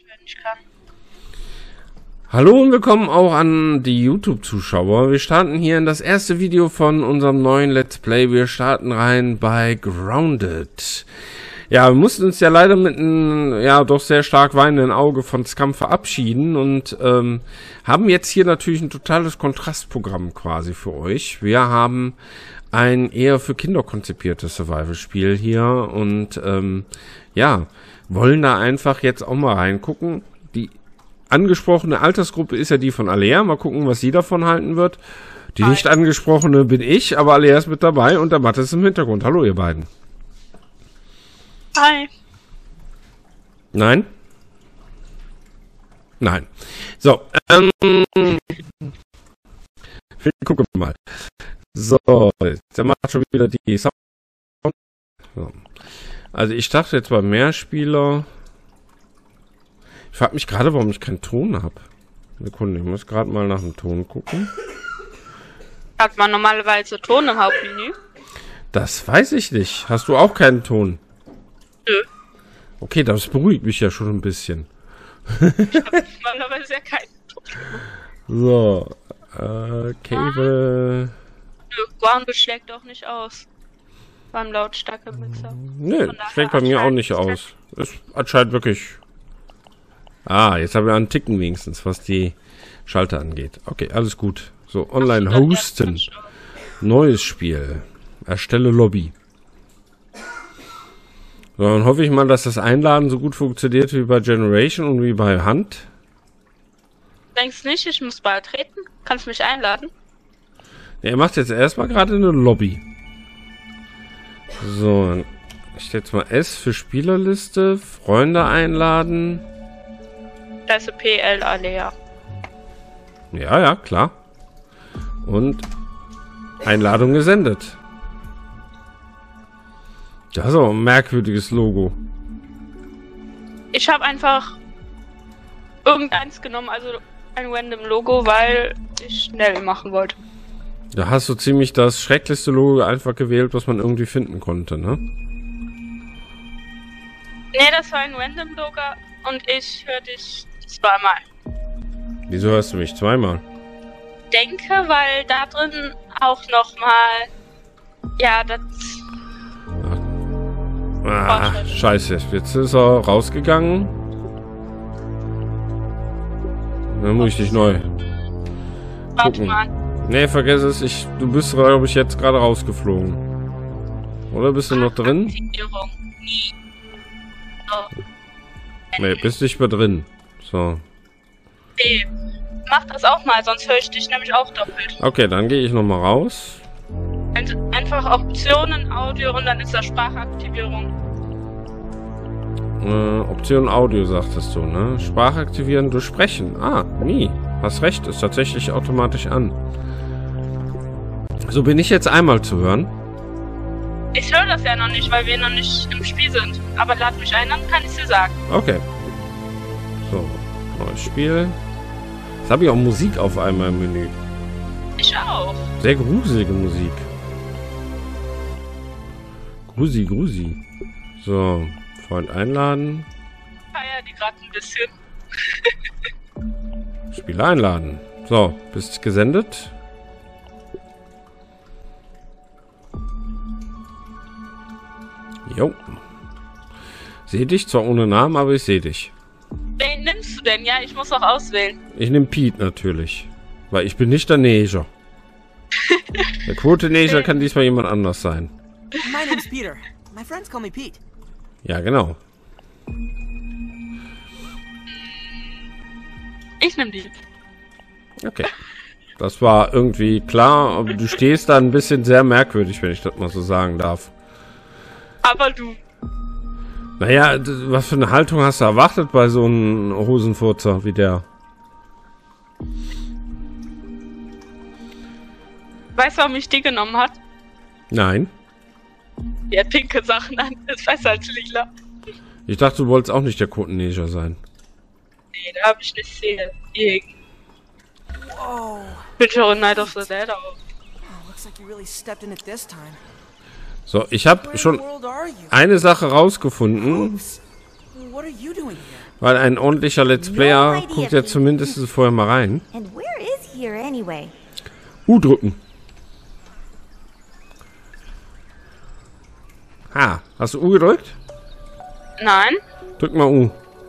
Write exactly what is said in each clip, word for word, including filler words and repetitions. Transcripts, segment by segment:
wenn ich kann. Hallo und willkommen auch an die YouTube-Zuschauer. Wir starten hier in das erste Video von unserem neuen Let's Play. Wir starten rein bei Grounded. Ja, wir mussten uns ja leider mit einem, ja, doch sehr stark weinenden Auge von Scum verabschieden und ähm, haben jetzt hier natürlich ein totales Kontrastprogramm quasi für euch. Wir haben ein eher für Kinder konzipiertes Survival-Spiel hier und ähm, ja, wollen da einfach jetzt auch mal reingucken. Die angesprochene Altersgruppe ist ja die von Alea. Mal gucken, was sie davon halten wird. Die Hi. nicht angesprochene bin ich, aber Alea ist mit dabei und der Mathe ist im Hintergrund. Hallo, ihr beiden. Hi. Nein? Nein. So, ähm, wir gucken mal. So, der macht schon wieder die Sound. So. Also ich dachte jetzt bei Mehrspieler. Ich frage mich gerade, warum ich keinen Ton habe. Sekunde, ich muss gerade mal nach dem Ton gucken. Hat man normalerweise Ton im Hauptmenü? Das weiß ich nicht. Hast du auch keinen Ton? Nö. Okay, das beruhigt mich ja schon ein bisschen. Ich habe normalerweise ja keinen Ton. So, äh, Cable. Nö, Grounded schlägt auch nicht aus. Beim Lautstärke-Mixer. Nö, Von daher schlägt bei mir auch nicht aus. Ist anscheinend wirklich... Ah, jetzt haben wir einen Ticken wenigstens, was die Schalter angeht. Okay, alles gut. So, online hosten. Neues Spiel. Erstelle Lobby. So, dann hoffe ich mal, dass das Einladen so gut funktioniert wie bei Generation und wie bei Hunt. Denkst nicht, ich muss bald treten? Kannst du mich einladen? Ja, er macht jetzt erstmal gerade eine Lobby. So, dann ich jetzt mal S für Spielerliste, Freunde einladen. Da ist P L Alea. Ja, ja, klar. Und Einladung gesendet. Das ist auch ein merkwürdiges Logo. Ich habe einfach irgendeins genommen, also ein random Logo, weil ich schnell machen wollte. Da hast du ziemlich das schrecklichste Logo einfach gewählt, was man irgendwie finden konnte, ne? Nee, das war ein random Logo und ich höre dich zweimal. Wieso hörst du mich zweimal? Denke, weil da drin auch nochmal, ja, das... Ah, scheiße. Jetzt ist er rausgegangen. Dann muss ich dich neu Warte gucken. mal. Nee, vergiss es. Ich, du bist, glaube ich, jetzt gerade rausgeflogen. Oder bist du noch drin? Aktivierung. Nie. So. Nee, bist nicht mehr drin. So. Okay. Mach das auch mal, sonst höre ich dich nämlich auch doppelt. Okay, dann gehe ich nochmal raus. Einfach Optionen, Audio und dann ist da Sprachaktivierung. Äh, Option Audio, sagtest du, ne? Sprache aktivieren durch Sprechen. Ah, nie. Hast recht, ist tatsächlich automatisch an. So, bin ich jetzt einmal zu hören? Ich höre das ja noch nicht, weil wir noch nicht im Spiel sind. Aber lad mich ein, dann kann ich dir sagen. Okay. So, neues Spiel. Jetzt habe ich auch Musik auf einmal im Menü. Ich auch. Sehr gruselige Musik. Grusi, Grusi. So, Freund einladen. Feier die gerade ein bisschen. Spieler einladen. So, bist gesendet. Jo. Sehe dich, zwar ohne Namen, aber ich sehe dich. Wen nimmst du denn? Ja, ich muss auch auswählen. Ich nehme Pete natürlich. Weil ich bin nicht der Neger. Der Quote Neger kann diesmal jemand anders sein. My name's Peter. My friends call me Pete. Ja, genau. Ich nehme die. Okay. Das war irgendwie klar, aber du stehst da ein bisschen sehr merkwürdig, wenn ich das mal so sagen darf. Aber du. Naja, was für eine Haltung hast du erwartet bei so einem Hosenfurzer wie der? Weißt du, warum ich die genommen hat? Nein. Die hat pinke Sachen an. Ist besser als lila. Ich dachte, du wolltest auch nicht der Quoten-Neger sein. Nee, da habe ich nicht Szene. Whoa. Bin schon in Night of the Dead auch. Oh, looks like you really stepped in it this time. So, ich habe Where in schon the world are you? eine Sache rausgefunden. Oops. What are you doing here? Weil ein ordentlicher Let's Player guckt ja zumindest vorher mal rein. And where is here anyway? U drücken. Ha, hast du U gedrückt? Nein. Drück mal U.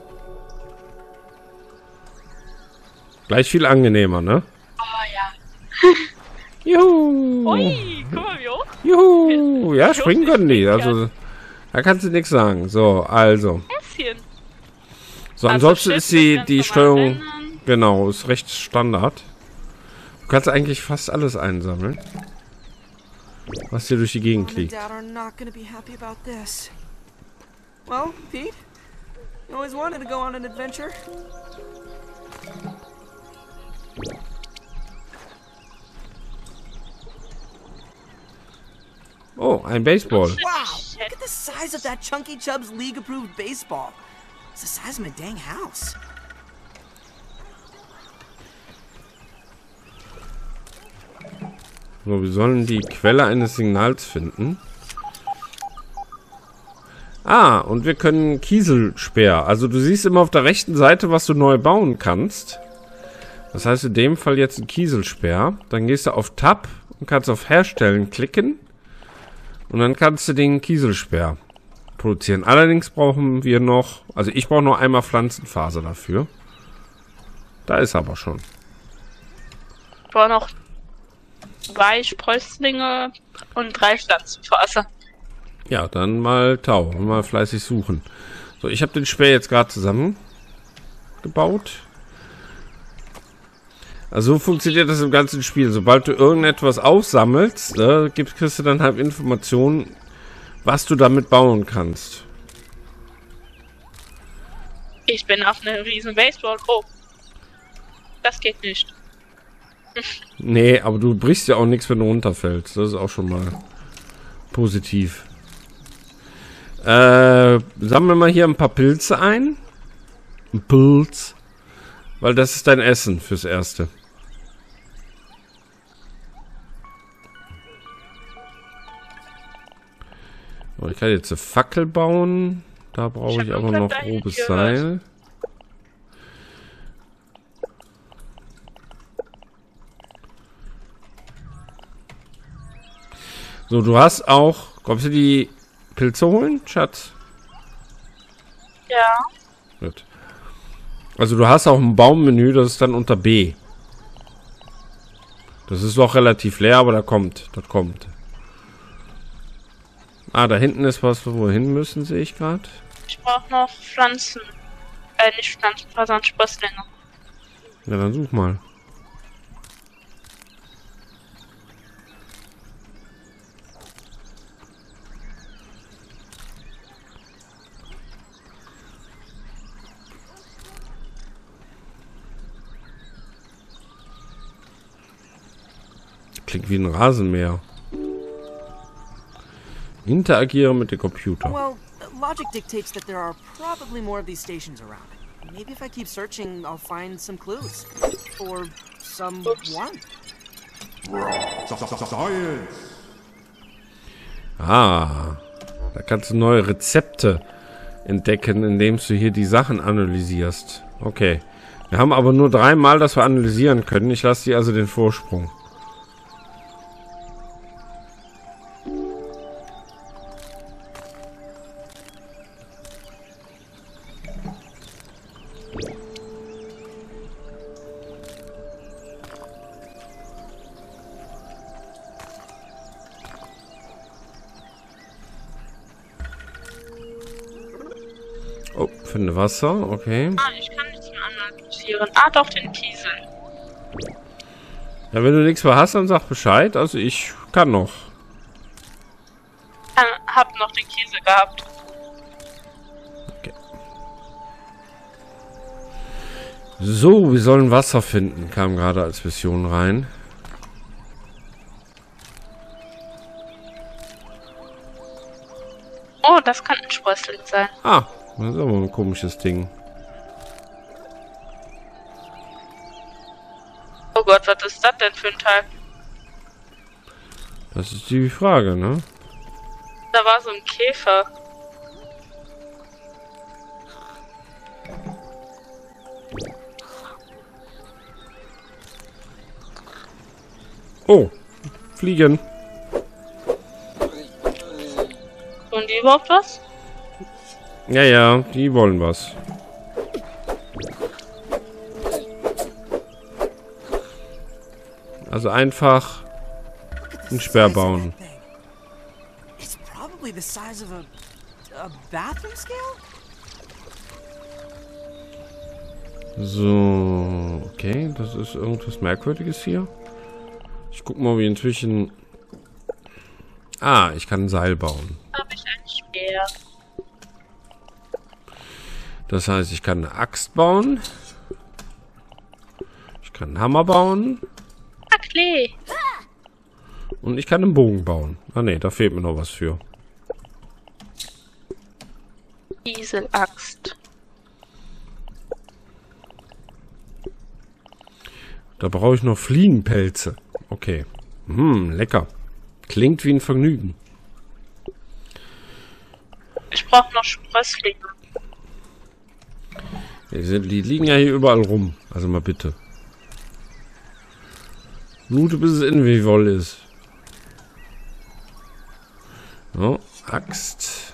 Gleich viel angenehmer, ne? Oh ja. Juhu. Ui, guck mal wie hoch. Juhu. Ja, springen können die. Also, da kannst du nichts sagen. So, also. Häschen. So, Also ansonsten Schiff ist die, mit die ganz normalen Steuerung, Rändern. genau, ist recht Standard. Du kannst eigentlich fast alles einsammeln, was hier durch die Gegend Mom and liegt. Dad are not gonna be happy about this. Well, Pete, you always wanted to go on an adventure. Oh, ein Baseball. Wow! Look at the size of that Chunky Chubb's league-approved baseball. It's the size of my dang house. So, wir sollen die Quelle eines Signals finden. Ah, und wir können Kieselsperr. Also du siehst immer auf der rechten Seite, was du neu bauen kannst. Das heißt in dem Fall jetzt ein Kieselsperr. Dann gehst du auf Tab und kannst auf Herstellen klicken. Und dann kannst du den Kieselsperr produzieren. Allerdings brauchen wir noch, also ich brauche noch einmal Pflanzenfaser dafür. Da ist aber schon. Ich brauche noch zwei Sprösslinge und drei Pflanzenfaser. Ja, dann mal Tau. Mal fleißig suchen. So, ich habe den Speer jetzt gerade zusammengebaut. Also so funktioniert das im ganzen Spiel. Sobald du irgendetwas aufsammelst, ne, gibst, kriegst du dann halt Informationen, was du damit bauen kannst. Ich bin auf einem riesen Baseball. Oh. Das geht nicht. Nee, aber du brichst ja auch nichts, wenn du runterfällst. Das ist auch schon mal positiv. Äh, sammeln wir mal hier ein paar Pilze ein. Ein Pilz. Weil das ist dein Essen fürs Erste. So, ich kann jetzt eine Fackel bauen. Da brauche ich, Ich hab aber noch irgendwann grobes hier Seil. So, du hast auch... Kommst du die Pilze holen, Schatz? Ja. Gut. Also du hast auch ein Baummenü, das ist dann unter B. Das ist auch relativ leer, aber da kommt. Das kommt. Ah, da hinten ist was, wo wir hin müssen, sehe ich gerade. Ich brauche noch Pflanzen. Äh, nicht Pflanzenfaser, sondern Sprösslinge. Ja, dann such mal. Klingt wie ein Rasenmäher. Interagiere mit dem Computer. Well, logic dictates that there are probably more of these stations around. Maybe if I keep searching, I'll find some clues. Or someone. Ah, da kannst du neue Rezepte entdecken, indem du hier die Sachen analysierst. Okay. Wir haben aber nur dreimal, dass wir analysieren können. Ich lasse dir also den Vorsprung. Oh, finde Wasser, okay. Ah, ich kann nichts mehr analysieren. Ah, doch, den Kiesel. Ja, wenn du nichts mehr hast, dann sag Bescheid. Also ich kann noch. Kann, hab noch den Kiesel gehabt. Okay. So, wir sollen Wasser finden, kam gerade als Mission rein. Oh, das kann ein Sprössling sein. Ah, das ist aber ein komisches Ding. Oh Gott, was ist das denn für ein Teil? Das ist die Frage, ne? Da war so ein Käfer. Oh, fliegen. Und die überhaupt was? Ja, ja, die wollen was. Also einfach einen Speer bauen. It's probably the size of a, a bathroom scale? So, okay, das ist irgendwas Merkwürdiges hier. Ich guck mal, wie inzwischen... Ah, ich kann ein Seil bauen. Habe ich ein Speer. Das heißt, ich kann eine Axt bauen. Ich kann einen Hammer bauen. Ah, Klee. Und ich kann einen Bogen bauen. Ah ne, da fehlt mir noch was für. Dieselaxt. Da brauche ich noch Fliegenpelze. Okay. Hm, lecker. Klingt wie ein Vergnügen. Ich brauche noch Sprösslinge. Die, sind, die liegen ja hier überall rum. Also mal bitte. Blute, bis es innen wie Woll ist. So, Axt.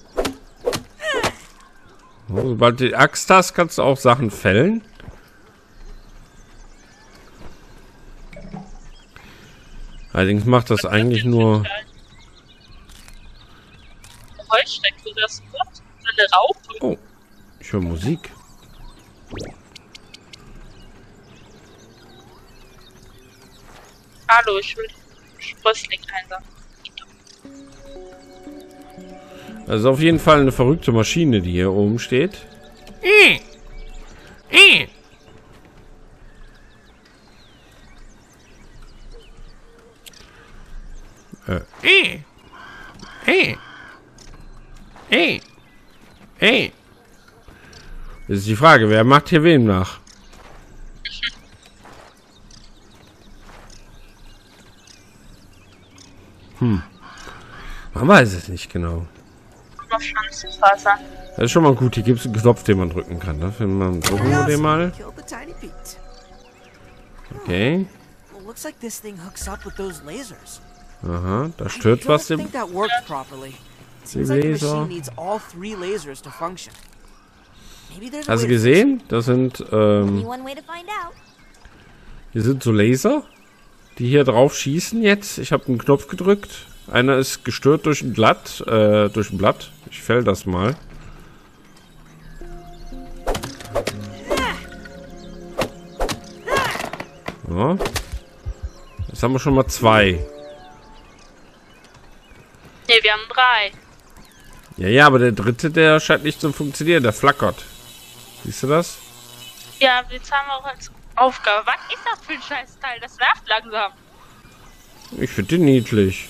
So, sobald du die Axt hast, kannst du auch Sachen fällen. Allerdings macht das eigentlich nur... Heuschreck, du das Wort? Eine Raupe? Oh, ich höre Musik. Hallo, ich will Sprössling einsammeln. Das ist auf jeden Fall eine verrückte Maschine, die hier oben steht. Äh. Äh. Äh. Äh. Äh. Äh. Das ist die Frage, wer macht hier wem nach? Hm. Man weiß es nicht genau. Noch Pflanzenfasern. Das ist schon mal gut. Hier gibt es einen Knopf, den man drücken kann. Da finden wir drücken wir den mal. Okay. Looks like this thing hooks up with those lasers. Aha, da stört was dem. I don't think that worked properly. It seems like the Laser. machine needs all three lasers to function. Maybe there's a Hast du way to fix gesehen? Das sind ähm, Only one way to find out. hier sind so Laser, die hier drauf schießen jetzt. Ich habe einen Knopf gedrückt. Einer ist gestört durch ein Blatt, äh, durch ein Blatt. Ich fäll das mal. So. Jetzt haben wir schon mal zwei. Ne, wir haben drei. Ja, ja, aber der dritte, der scheint nicht zu funktionieren. Der flackert. Siehst du das? Ja, jetzt haben wir auch als Aufgabe. Was ist das für ein Scheißteil? Das nervt langsam. Ich finde den niedlich.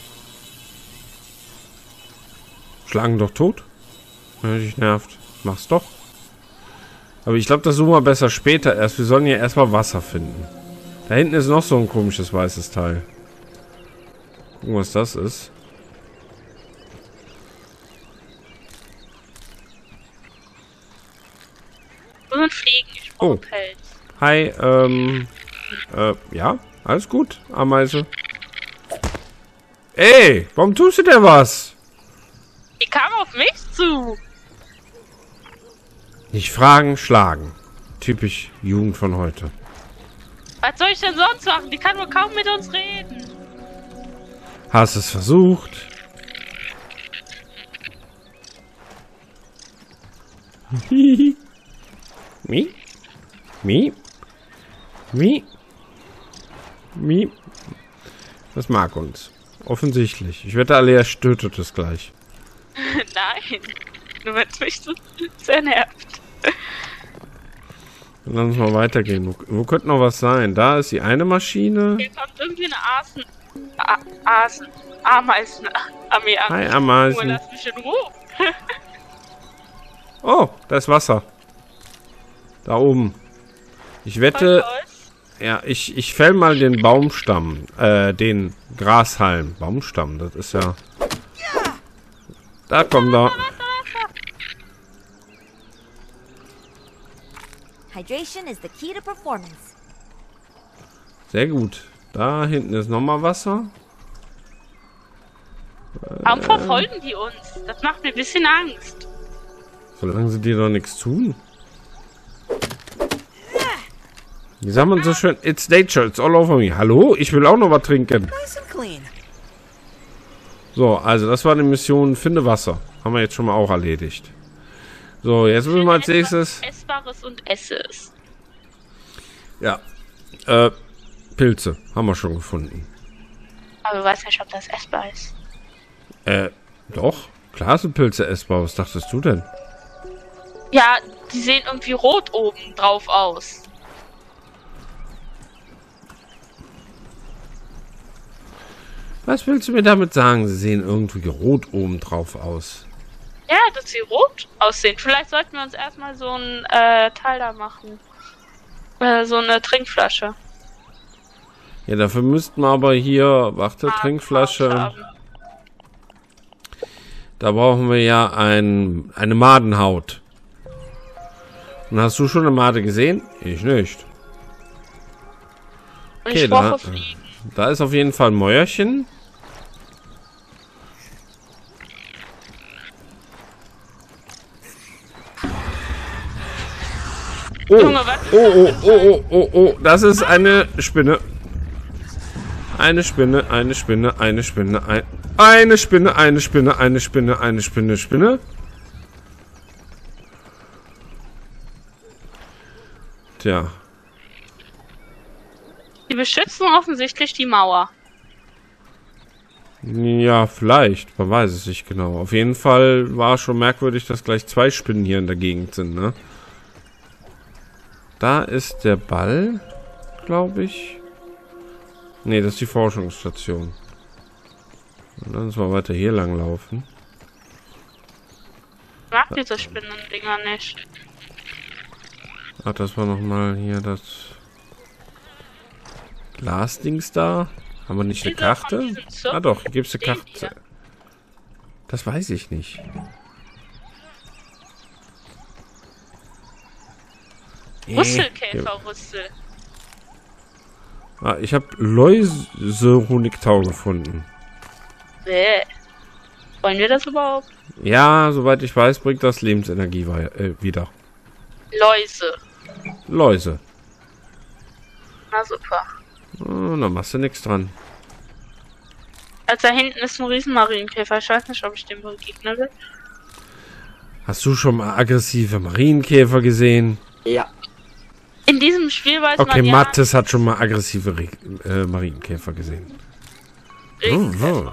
Schlagen doch tot. Wenn dich nervt. Mach's doch. Aber ich glaube, das suchen wir besser später erst. Wir sollen ja erstmal Wasser finden. Da hinten ist noch so ein komisches weißes Teil. Gucken, was das ist. Wo sind Fliegen? Ich brauche Oh. Pelz. Hi, ähm... Äh, ja? Alles gut, Ameise. Ey, warum tust du denn was? Die kam auf mich zu. Nicht fragen, schlagen. Typisch Jugend von heute. Was soll ich denn sonst machen? Die kann wohl kaum mit uns reden. Hast es versucht? Mi? Mi? Mi? Mi? Das mag uns. Offensichtlich. Ich wette, Alea stötet es gleich. Nein. Nur wenn es mich so sehr nervt. Dann lass uns mal weitergehen. Wo, wo könnte noch was sein? Da ist die eine Maschine. Hier kommt irgendwie eine Asen... A Asen... Ameisen-Armee an. Hi, Junge, Ameisen. lass mich in Ruhe. Oh, da ist Wasser. Da oben. Ich wette... Ja, ich, ich fäll mal den Baumstamm. Äh, den Grashalm. Baumstamm, das ist ja... Da kommt er. Hydration is the key to performance. Sehr gut. Da hinten ist nochmal Wasser. Warum verfolgen die uns? Das macht mir ein bisschen Angst. Solange sie dir doch nichts tun. Wie sagt man so schön? It's nature, it's all over me. Hallo? Ich will auch noch was trinken. Nice and clean. So, also das war die Mission Finde Wasser. Haben wir jetzt schon mal auch erledigt. So, jetzt müssen wir als nächstes... Essbares und esse es. Ja. Äh, Pilze. Haben wir schon gefunden. Aber du weißt nicht, ob das essbar ist. Äh, doch. Klar sind Pilze essbar. Was dachtest du denn? Ja, die sehen irgendwie rot oben drauf aus. Was willst du mir damit sagen? Sie sehen irgendwie rot oben drauf aus. Ja, dass sie rot aussehen. Vielleicht sollten wir uns erstmal so ein äh, Teil da machen. Äh, so eine Trinkflasche. Ja, dafür müssten wir aber hier... Warte, Ah, Trinkflasche. haben. Da brauchen wir ja ein, eine Madenhaut. Und hast du schon eine Made gesehen? Ich nicht. Und Okay, ich brauche da, Fliegen. da ist auf jeden Fall ein Mäuerchen. Oh, Junge, was? oh, oh, oh, oh, oh, oh, das ist eine Spinne. Eine Spinne, eine Spinne, eine Spinne, ein, eine Spinne, eine Spinne, eine Spinne, eine Spinne, Spinne. Tja. Die beschützen offensichtlich die Mauer. Ja, vielleicht. Man weiß es nicht genau. Auf jeden Fall war schon merkwürdig, dass gleich zwei Spinnen hier in der Gegend sind, ne? Da ist der Ball, glaube ich. Ne, das ist die Forschungsstation. Und dann müssen wir weiter hier lang laufen. Ich mag diese Spinnendinger nicht. Ach, das war nochmal hier das Glasdings da. Haben wir nicht eine Dieser von Karte? diesem Zirkel, Ah doch, hier gibt es eine den Karte. hier. Das weiß ich nicht. Äh, Rüsselkäferrüssel. Ah, ich habe Läuse-Honigtau gefunden. Bäh. Wollen wir das überhaupt? Ja, soweit ich weiß, bringt das Lebensenergie wei- äh, wieder. Läuse. Läuse. Na super. Oh, da machst du nichts dran. Also da hinten ist ein Riesenmarienkäfer. Ich weiß nicht, ob ich dem begegnen will. Hast du schon mal aggressive Marienkäfer gesehen? Ja. In diesem Spiel weiß Okay, man ja... Mattes hat schon mal aggressive Re äh, Marienkäfer gesehen. Oh, oh.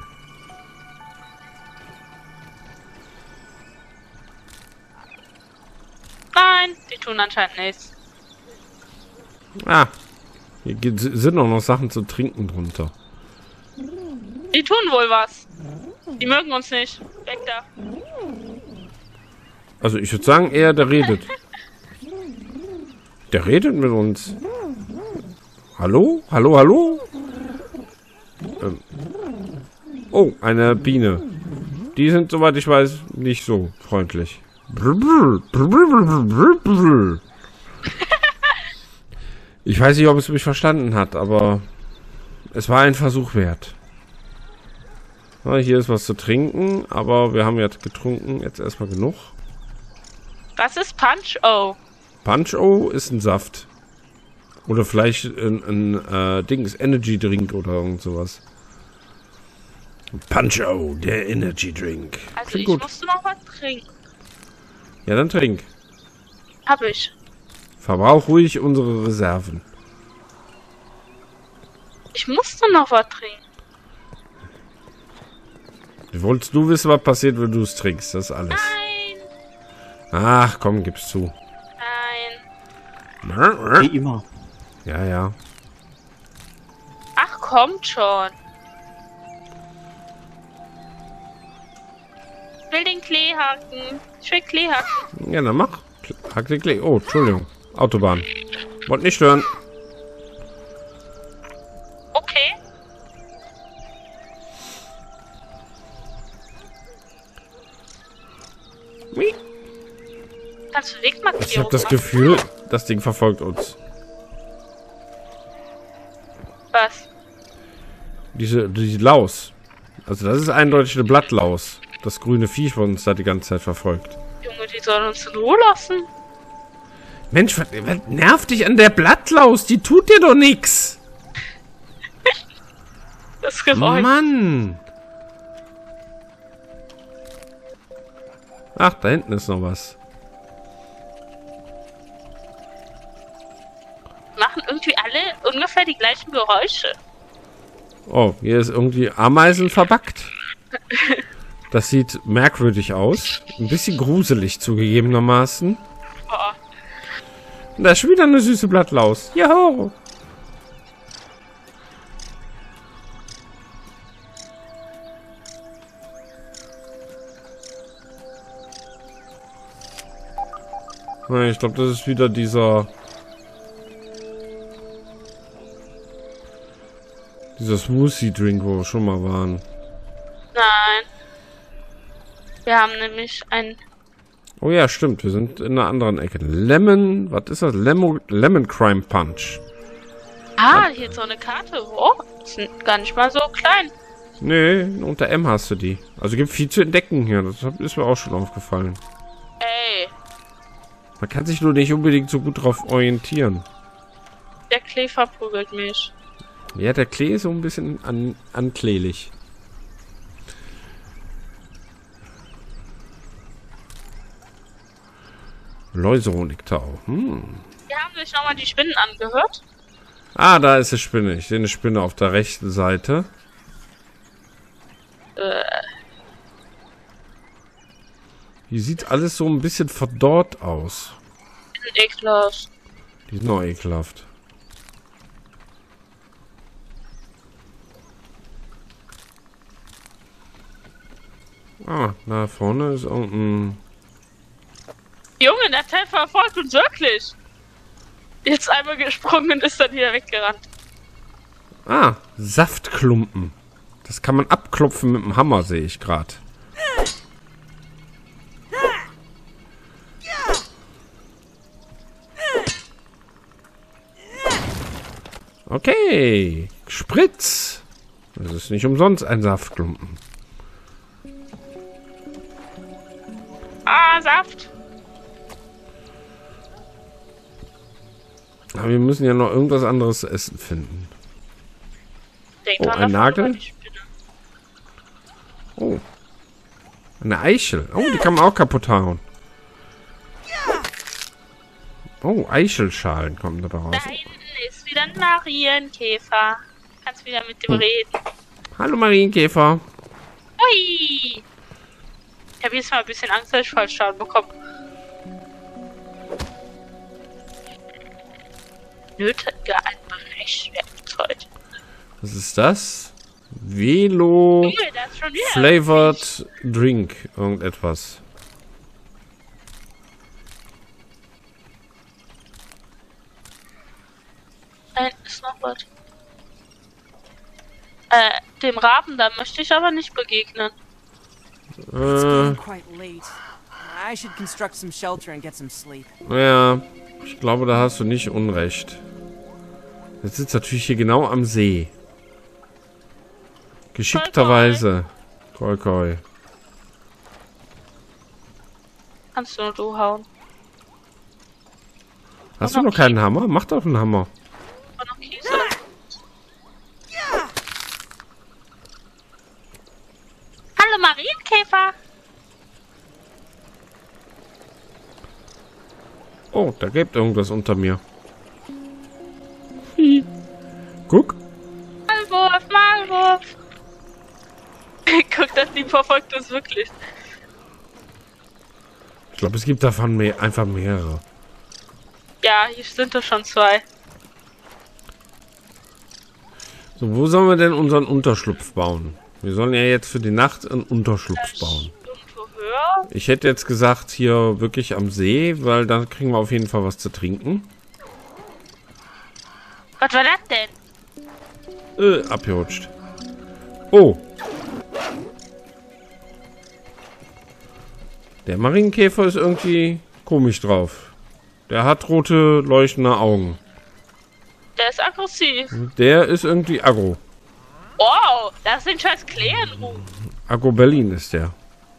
Nein, die tun anscheinend nichts. Ah, hier gibt- sind auch noch Sachen zu trinken drunter. Die tun wohl was. Die mögen uns nicht. Weg da. Also ich würde sagen, eher der redet. Der redet mit uns. Hallo? Hallo, hallo? Ähm. Oh, eine Biene. Die sind, soweit ich weiß, nicht so freundlich. Ich weiß nicht, ob es mich verstanden hat, aber es war ein Versuch wert. Ja, hier ist was zu trinken, aber wir haben jetzt getrunken. Jetzt erstmal genug. Was ist Punch-O? Punch-O ist ein Saft. Oder vielleicht ein, ein äh, Dings, Energy Drink oder irgend sowas. Punch-O, der Energy Drink. Also Klingt ich gut. musste noch was trinken. Ja, dann trink. Hab ich. Verbrauch ruhig unsere Reserven. Ich musste noch was trinken. Wolltest du wissen, was passiert, wenn du es trinkst? Das ist alles. Nein, Ach, komm, gib's zu. nein. Wie immer. Ja, ja. Ach, kommt schon. Ich will den Klee hacken. Ich will Klee hacken. Ja, dann mach. Hack den Klee. Oh, Entschuldigung. Autobahn. Wollt nicht stören. Okay. Hui. Kannst du Wegmarkierung Ich habe das machen? Gefühl, das Ding verfolgt uns. Was? Diese, diese Laus. Also das ist eindeutig eine Blattlaus. Das grüne Viech, was uns da die ganze Zeit verfolgt. Junge, die sollen uns in Ruhe lassen. Mensch, was, was nervt dich an der Blattlaus? Die tut dir doch nix. Das Geräusch. Mann. Ach, da hinten ist noch was. Machen irgendwie alle ungefähr die gleichen Geräusche. Oh, hier ist irgendwie Ameisen verbackt. Das sieht merkwürdig aus. Ein bisschen gruselig zugegebenermaßen. Boah. Und da ist schon wieder eine süße Blattlaus. Juhu. Ich glaube, das ist wieder dieser... Dieser Smoothie-Drink, wo wir schon mal waren. Nein. Wir haben nämlich ein... Oh ja, stimmt. Wir sind in einer anderen Ecke. Lemon... Was ist das? Lemon, Lemon Crime Punch. Ah, hier ist so eine Karte. Oh, ist gar nicht mal so klein. Nee, unter M hast du die. Also gibt viel zu entdecken hier. Das ist mir auch schon aufgefallen. Ey, Man kann sich nur nicht unbedingt so gut drauf orientieren. der Klee verprügelt mich. Ja, der Klee ist so ein bisschen an, ankläglich. Läuse-Honigtau. Hm. Wir haben sich nochmal die Spinnen angehört. Ah, da ist eine Spinne. Ich sehe eine Spinne auf der rechten Seite. Äh, Hier sieht alles so ein bisschen verdorrt aus. die sind ekelhaft. Die sind noch ekelhaft. Ah, da vorne ist irgendein... Junge, der Teil verfolgt uns wirklich. Jetzt einmal gesprungen und ist dann wieder weggerannt. Ah, Saftklumpen. Das kann man abklopfen mit dem Hammer, sehe ich gerade. Okay, Spritz. Das ist nicht umsonst ein Saftklumpen. Ah, Saft. Aber wir müssen ja noch irgendwas anderes zu essen finden. Denk Oh, dran, ein da Nagel? vorne war die Spinne. Oh. Eine Eichel. Oh, die kann man auch kaputt hauen. Oh, Eichelschalen kommen dabei raus. Da hinten ist wieder ein Marienkäfer. Kannst wieder mit dem Hm. reden. Hallo Marienkäfer. Hui! Ich habe jetzt mal ein bisschen Angst, dass ich Fallschaden bekomme. Nötige ein Brechwerkzeug. Was ist das? Velo Junge, da ist schon wieder Flavored Drink. Irgendetwas. Da hinten ist noch was. Äh, dem Raben, da möchte ich aber nicht begegnen. It's Äh, getting quite late. I should construct some shelter and get some sleep. ja, ich glaube, da hast du nicht Unrecht. Jetzt sitzt natürlich hier genau am See. Geschickterweise. Koi koi. Kannst nur du hauen. Hast du noch keinen Hammer? Mach doch einen Hammer. Aber noch Kiesel. Hallo Marienkäfer. Oh, da gibt irgendwas unter mir. Hi. Guck. Maulwurf, Maulwurf. Guck, das Ding verfolgt uns wirklich. Ich glaube, es gibt davon mehr, einfach mehrere. Ja, hier sind doch schon zwei. So, wo sollen wir denn unseren Unterschlupf bauen? Wir sollen ja jetzt für die Nacht einen Unterschlupf bauen. Irgendwo höher. Ich hätte jetzt gesagt, hier wirklich am See, weil dann kriegen wir auf jeden Fall was zu trinken. Was war das denn? Äh, abgerutscht. Oh. Der Marienkäfer ist irgendwie komisch drauf. Der hat rote, leuchtende Augen. Der ist aggressiv. Der ist irgendwie aggro. Wow, das sind scheiß Klären. Akku Berlin ist der.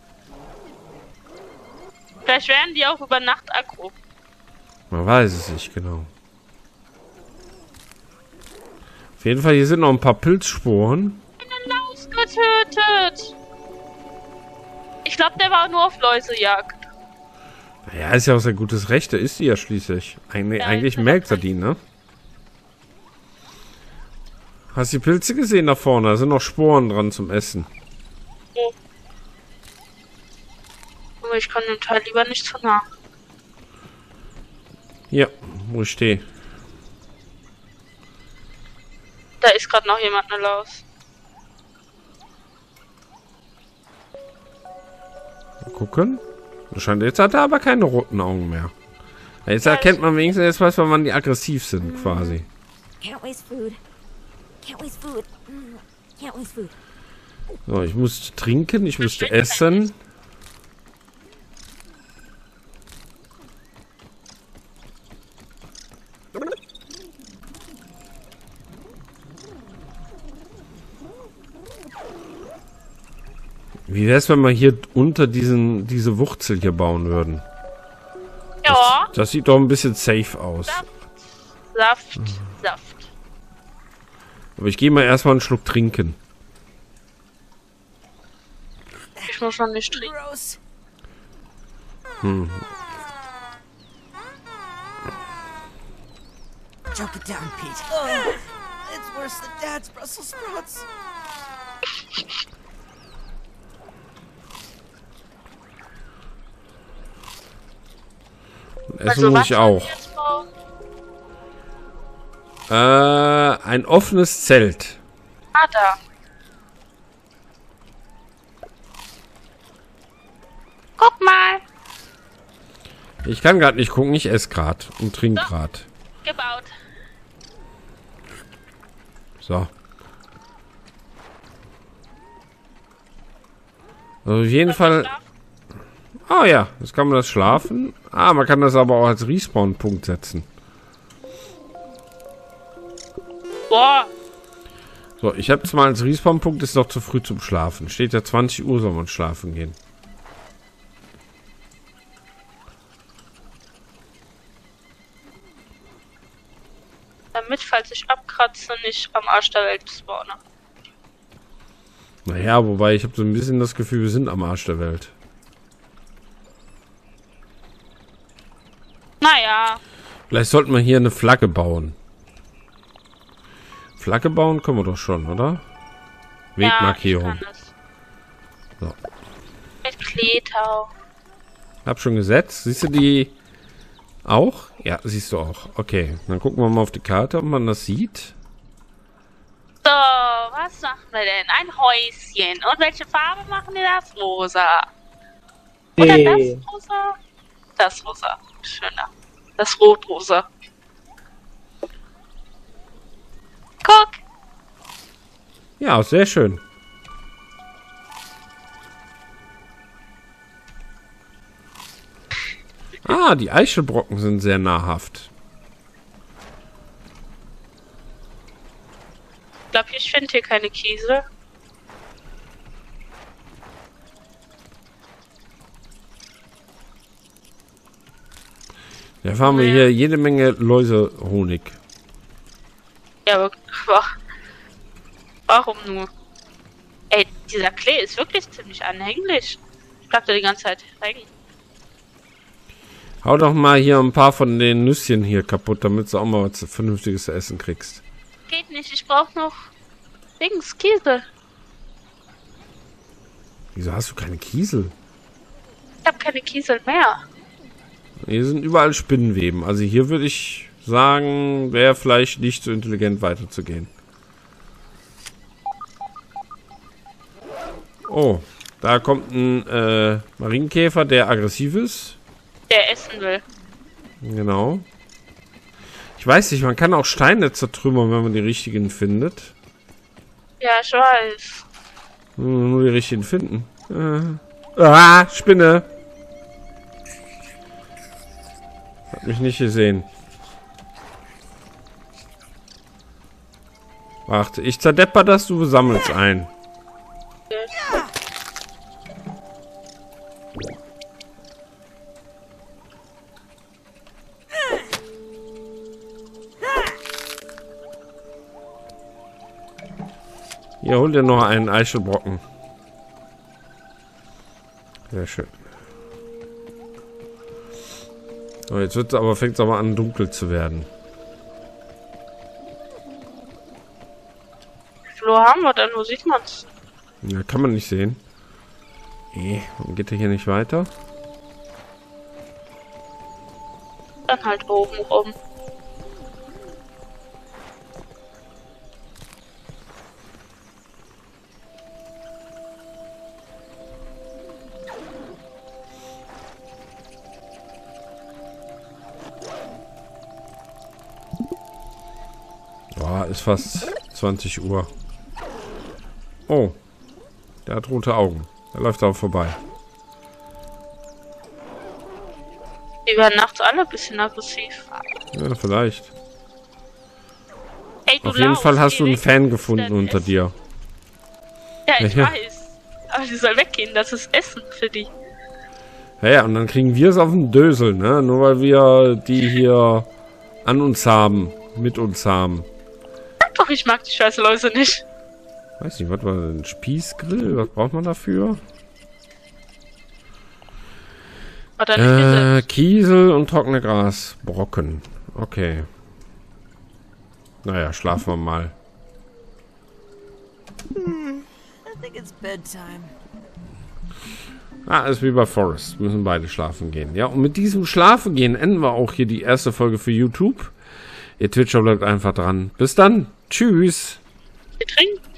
Vielleicht werden die auch über Nacht aggro. Man weiß es nicht genau. Auf jeden Fall, hier sind noch ein paar Pilzsporen. Eine Laus getötet. Ich glaube, der war nur auf Läusejagd. Ja, ist ja auch sein gutes Recht. Der ist die ja schließlich. Eig Ja, eigentlich ist melkt er die, ne? Hast du die Pilze gesehen da vorne? Da sind noch Sporen dran zum Essen. Oh. Aber ich kann dem Teil lieber nicht zu nah. Ja, wo ich stehe. Da ist gerade noch jemand eine Laus. Mal gucken. Wahrscheinlich. Jetzt hat er aber keine roten Augen mehr. Jetzt erkennt man wenigstens jetzt was, wenn man die aggressiv sind, quasi. Can't waste food. Can't waste food. Mm, Can't waste food. So, ich musste trinken, ich musste essen. Wie wäre es, wenn wir hier unter diesen diese Wurzel hier bauen würden? Ja. Das, das sieht doch ein bisschen safe aus. Saft. Saft. Saft. Aber ich gehe mal erstmal einen Schluck trinken. Ich muss noch nicht trinken. Gross. Hm. Choke it down, Pete. Oh, it's worse than Dad's Brussels sprouts. Essen Also, muss was ich wollen wir auch. jetzt bauen? Äh, ein offenes Zelt. Ah, da. Guck mal. Ich kann gerade nicht gucken, ich esse gerade und trinke gerade. Gebaut. So. Also auf jeden Fall. Oh ja, jetzt kann man das schlafen. Ah, man kann das aber auch als Respawn-Punkt setzen. Boah. So, ich habe es mal als Respawn-Punkt, ist noch zu früh zum Schlafen. Steht ja zwanzig Uhr, soll man schlafen gehen. Damit, falls ich abkratze, nicht am Arsch der Welt spawne. Naja, wobei ich habe so ein bisschen das Gefühl, wir sind am Arsch der Welt. Naja. Vielleicht sollten wir hier eine Flagge bauen. Flagge bauen können wir doch schon, oder? Wegmarkierung. Ja, ich kann das. So. Mit Kletau. Hab schon gesetzt. Siehst du die auch? Ja, siehst du auch. Okay, dann gucken wir mal auf die Karte, ob man das sieht. So, was machen wir denn? Ein Häuschen. Und welche Farbe machen wir das? Rosa. Oder Nee. das rosa? Das rosa. Schöner. Das rot-rosa. Guck. Ja, sehr schön. Ah, die Eichelbrocken sind sehr nahrhaft. Ich glaube, ich finde hier keine Kiesel. Da haben wir hier jede Menge Läusehonig. Ja, aber warum nur? Ey, dieser Klee ist wirklich ziemlich anhänglich. Bleibt da die ganze Zeit hängen. Hau doch mal hier ein paar von den Nüsschen hier kaputt, damit du auch mal was Vernünftiges zu essen kriegst. Geht nicht, ich brauche noch Dings, Kiesel. Wieso hast du keine Kiesel? Ich habe keine Kiesel mehr. Hier sind überall Spinnenweben. Also hier würde ich sagen, wäre vielleicht nicht so intelligent weiterzugehen. Oh, da kommt ein äh, Marienkäfer, der aggressiv ist. Der essen will. Genau. Ich weiß nicht, man kann auch Steine zertrümmern, wenn man die richtigen findet. Ja, ich weiß. Nur, nur die richtigen finden. Äh. Ah, Spinne. Hat mich nicht gesehen. Warte, ich zerdepper das, du sammelst ein. Hier, hol dir noch einen Eichelbrocken. Sehr schön. So, jetzt wird's aber, fängt es aber an, dunkel zu werden. Wie viel Uhr haben wir denn? Wo sieht man's? Ja, kann man nicht sehen. Nee, warum geht er hier nicht weiter? Dann halt oben rum. Boah, ist fast zwanzig Uhr. Oh, der hat rote Augen. Der läuft auch vorbei. Die werden nachts alle ein bisschen aggressiv. Ja, vielleicht. Ey, du Auf jeden laufst, Fall hast du einen Erik. Fan Das gefunden ist unter Essen. dir. Ja, ich Ja. weiß. Aber die soll weggehen, das ist Essen für die. Ja, ja, und dann kriegen wir es auf den Dösel, ne? Nur weil wir die hier an uns haben, mit uns haben. Sag doch, ich mag die scheiße Läuse nicht. Weiß nicht, was war ein Spießgrill? Was braucht man dafür? Oder nicht Äh, Kiesel und trockene Grasbrocken. Okay. Naja, schlafen wir mal. I think it's bedtime. Ah, ist wie bei Forrest. Müssen beide schlafen gehen. Ja, und mit diesem Schlafen gehen enden wir auch hier die erste Folge für YouTube. Ihr Twitcher bleibt einfach dran. Bis dann. Tschüss. Wir trinken.